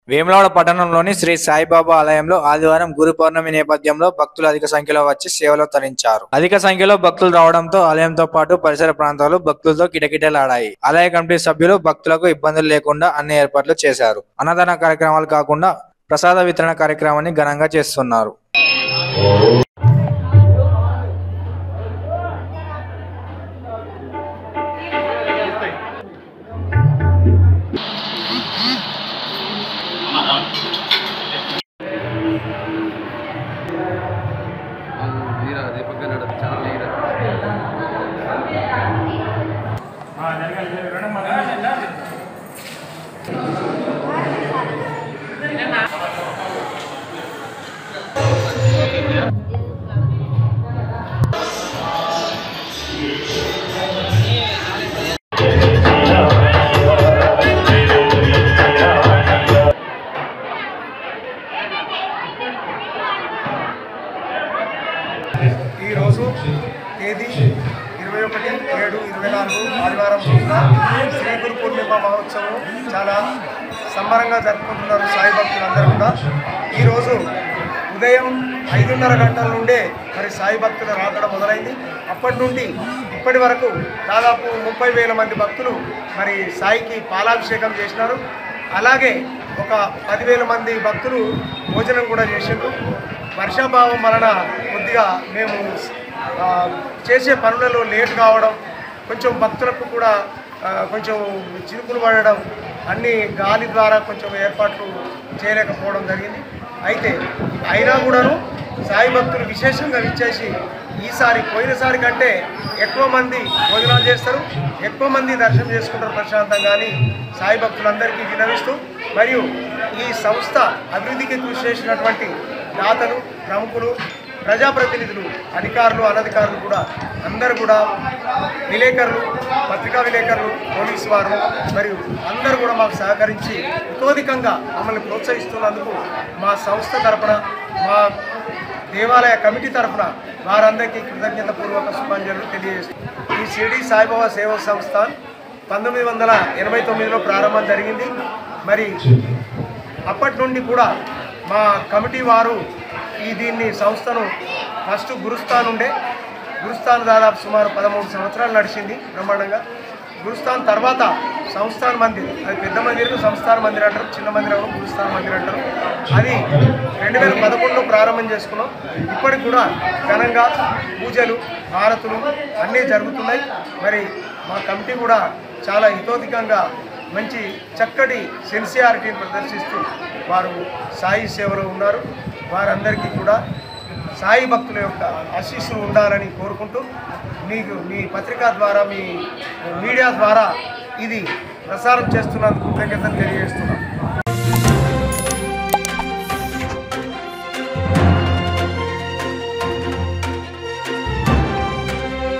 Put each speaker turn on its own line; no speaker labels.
వేములవాడ పట్టణంలోని శ్రీ సాయిబాబా ఆలయంలో ఆదివారం గురు పౌర్ణమి నేపథ్యంలో భక్తులు అధిక సంఖ్యలో వచ్చి సేవలో తరించారు. అధిక సంఖ్యలో భక్తులు రావడంతో ఆలయంతో పాటు పరిసర ప్రాంతాలు భక్తులతో కిటకిటలాడాయి. ఆలయ కమిటీ సభ్యులు భక్తులకు ఇబ్బందులు లేకుండా అన్ని ఏర్పాట్లు చేశారు. అన్నదాన కార్యక్రమాలు కాకుండా ప్రసాద వితరణ కార్యక్రమాన్ని ఘనంగా చేస్తున్నారు.
ఈరోజు తేదీ 21/7/24 ఆదివారం రోజున శ్రీ గురు పూర్ణిమ మహోత్సవం చాలా సంబరంగా జరుపుకుంటున్నారు సాయి భక్తులందరూ కూడా. ఈరోజు ఉదయం 5:30 గంటల నుండే మరి సాయి భక్తుల రాకడ మొదలైంది. అప్పటి నుండి ఇప్పటి వరకు దాదాపు 30,000 మంది భక్తులు మరి సాయికి పాలాభిషేకం చేసినారు. అలాగే ఒక 10,000 మంది భక్తులు భోజనం కూడా చేసిండ్రు. వర్షాభావం వలన కొద్దిగా మేము చేసే పనులలో లేట్ కావడం, కొంచెం భక్తులకు కూడా కొంచెం చినుకులు పడడం, అన్ని గాలి ద్వారా కొంచెం ఏర్పాట్లు చేయలేకపోవడం జరిగింది. అయితే అయినా కూడాను సాయి భక్తులు విశేషంగా విచ్చేసి ఈసారి పోయినసారి కంటే ఎక్కువ మంది భోజనాలు చేస్తారు, ఎక్కువ మంది దర్శనం చేసుకుంటారు ప్రశాంతంగా అని సాయి భక్తులందరికీ విన్నవిస్తూ, మరియు ఈ సంస్థ అభివృద్ధికి కృషి చేసినటువంటి దాతలు, ప్రముఖులు, ప్రజాప్రతినిధులు, అధికారులు, అనధికారులు కూడా అందరూ కూడా, విలేకరులు, పత్రికా విలేకరులు, పోలీసు వారు మరియు అందరూ కూడా మాకు సహకరించి ఇతోధికంగా మమ్మల్ని ప్రోత్సహిస్తున్నందుకు మా సంస్థ తరఫున, మా దేవాలయ కమిటీ తరఫున వారందరికీ కృతజ్ఞతాపూర్వక శుభాంజలు తెలియజేస్తున్నాం. ఈ షిరిడి సాయిబాబా సేవా సంస్థ 1989లో ప్రారంభం జరిగింది. మరి అప్పటి నుండి కూడా మా కమిటీ వారు దీన్ని సంస్థను ఫస్ట్ గురుస్థాన్ ఉండే, గురుస్థాన్ దాదాపు సుమారు 13 సంవత్సరాలు నడిచింది బ్రహ్మాండంగా. గురుస్థాన్ తర్వాత సంస్థాన్ మందిర్, అది పెద్ద మందిరం సంస్థాన్ మందిర్ అంటారు, చిన్న మందిరం గురుస్థాన్ మందిర్ అంటారు. అది 2011లో ప్రారంభం చేసుకున్నాం. ఇప్పటికి కూడా ఘనంగా పూజలు, హారతులు అన్నీ జరుగుతున్నాయి. మరి మా కమిటీ కూడా చాలా హితోధికంగా మంచి చక్కటి సిన్సియారిటీని ప్రదర్శిస్తూ వారు సాయి సేవలో ఉన్నారు. వారందరికీ కూడా సాయి భక్తుల యొక్క ఆశీస్సులు ఉండాలని కోరుకుంటూ, మీకు మీ పత్రికా ద్వారా, మీ మీడియా ద్వారా ఇది ప్రసారం చేస్తున్నందుకు కృతజ్ఞతలు తెలియజేస్తున్నాను.